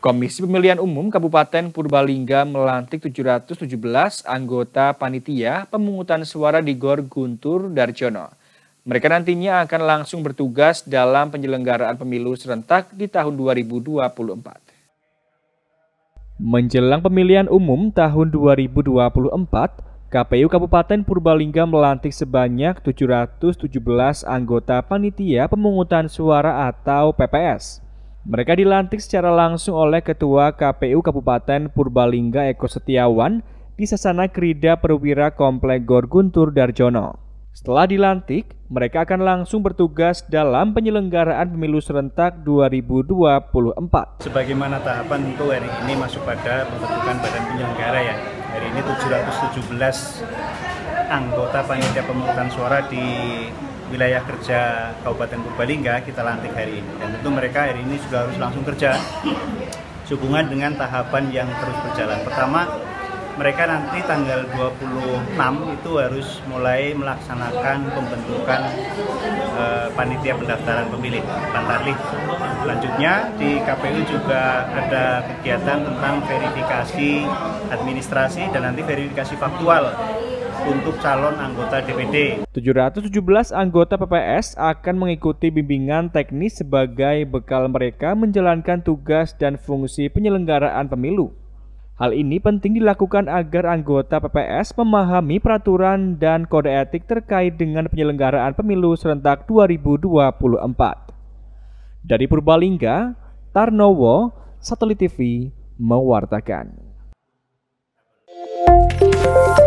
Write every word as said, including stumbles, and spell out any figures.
Komisi Pemilihan Umum Kabupaten Purbalingga melantik tujuh ratus tujuh belas anggota panitia pemungutan suara di Gor Guntur Darjono. Mereka nantinya akan langsung bertugas dalam penyelenggaraan pemilu serentak di tahun dua ribu dua puluh empat. Menjelang pemilihan umum tahun dua ribu dua puluh empat, K P U Kabupaten Purbalingga melantik sebanyak tujuh ratus tujuh belas anggota panitia pemungutan suara atau P P S. Mereka dilantik secara langsung oleh Ketua K P U Kabupaten Purbalingga Eko Setiawan di Sasana Krida Perwira Komplek Gor Guntur Darjono. Setelah dilantik, mereka akan langsung bertugas dalam penyelenggaraan pemilu serentak dua ribu dua puluh empat. Sebagaimana tahapan tentu hari ini masuk pada pembentukan badan penyelenggara ya. Hari ini tujuh ratus tujuh belas anggota panitia pemungutan suara di wilayah kerja Kabupaten Purbalingga kita lantik hari ini, dan tentu mereka hari ini sudah harus langsung kerja sehubungan dengan tahapan yang terus berjalan. Pertama, mereka nanti tanggal dua puluh enam itu harus mulai melaksanakan pembentukan eh, panitia pendaftaran pemilih Pantarlih. Selanjutnya di K P U juga ada kegiatan tentang verifikasi administrasi dan nanti verifikasi faktual untuk calon anggota D P D. tujuh ratus tujuh belas anggota P P S akan mengikuti bimbingan teknis sebagai bekal mereka menjalankan tugas dan fungsi penyelenggaraan pemilu. Hal ini penting dilakukan agar anggota P P S memahami peraturan dan kode etik terkait dengan penyelenggaraan pemilu serentak dua ribu dua puluh empat. Dari Purbalingga, Tarnowo, Satelit T V mewartakan.